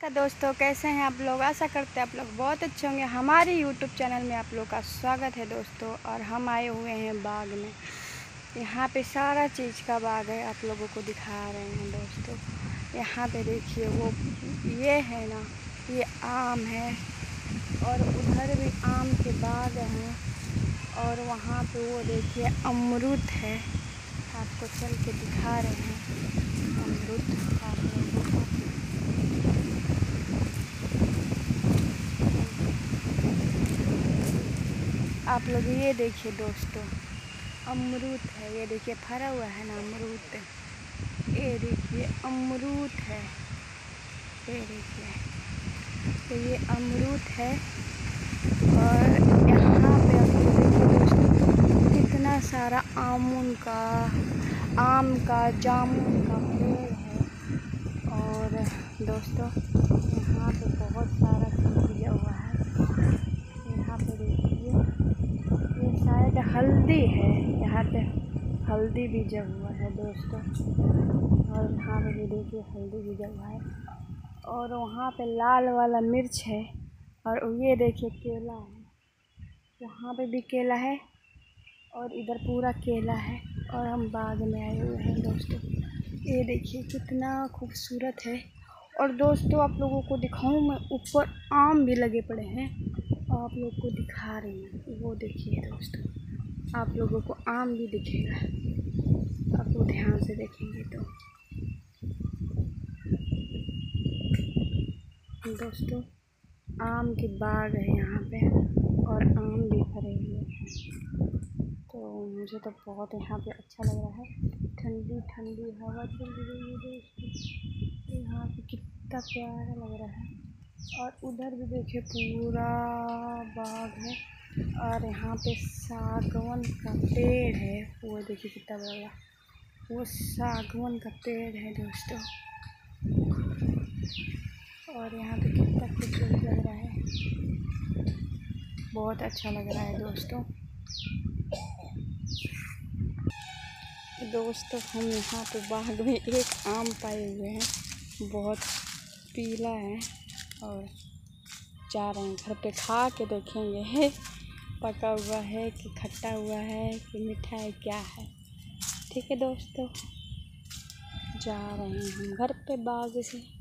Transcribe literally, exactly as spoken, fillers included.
दोस्तों, कैसे हैं आप लोग। आशा करते हैं आप लोग बहुत अच्छे होंगे। हमारे यूट्यूब चैनल में आप लोग का स्वागत है दोस्तों। और हम आए हुए हैं बाग में। यहाँ पे सारा चीज़ का बाग है, आप लोगों को दिखा रहे हैं दोस्तों। यहाँ पे देखिए, वो ये है ना, ये आम है और उधर भी आम के बाग हैं। और वहाँ पे वो देखिए अमरूद है, आपको चल के दिखा रहे हैं अमरूद आप लोगों को। आप लोग ये देखिए दोस्तों, अमरूद है, ये देखिए फरा हुआ है ना अमरूद। ये देखिए अमरूद है, ये देखिए, तो ये अमरूद है। और यहाँ पे आप लोग देखिए दोस्तों, कितना सारा आमुन का, आम का, जामुन का पेड़ है। और दोस्तों यहाँ पे बहुत सारा फूल दिया हुआ है। यहाँ पे देखिए, ये शायद हल्दी है, यहाँ पे हल्दी बीजा हुआ है दोस्तों। और यहाँ पे भी देखिए हल्दी बीजा हुआ है। और वहाँ पे लाल वाला मिर्च है। और ये देखिए केला है, यहाँ पे भी केला है और इधर पूरा केला है। और हम बाग में आए हुए हैं दोस्तों। ये देखिए कितना खूबसूरत है। और दोस्तों आप लोगों को दिखाऊं मैं, ऊपर आम भी लगे पड़े हैं और आप लोग को दिखा रही हूँ। वो देखिए दोस्तों, आप लोगों को आम भी दिखेगा, आप लोग ध्यान से देखेंगे तो। दोस्तों आम के बाग है यहाँ पे और आम भी फरे हुए हैं। तो मुझे तो बहुत यहाँ पे अच्छा लग रहा है, ठंडी ठंडी हवा चल रही है दोस्तों। यहाँ पे कितना प्यारा लग रहा है। और उधर भी देखिए पूरा बाग है। और यहाँ पे सागवन का पेड़ है, वो देखिए कितना बड़ा, वो सागवन का पेड़ है दोस्तों। और यहाँ पे कितना खूबसूरत लग रहा है, बहुत अच्छा लग रहा है दोस्तों। दोस्तों हम यहाँ पे बाग में एक आम पाए हुए हैं, बहुत पीला है। और जा रहे हैं घर पे, खा के देखेंगे है पका हुआ है कि खट्टा हुआ है कि मीठा है, क्या है। ठीक है दोस्तों, जा रहे हैं हम घर पे बाग से।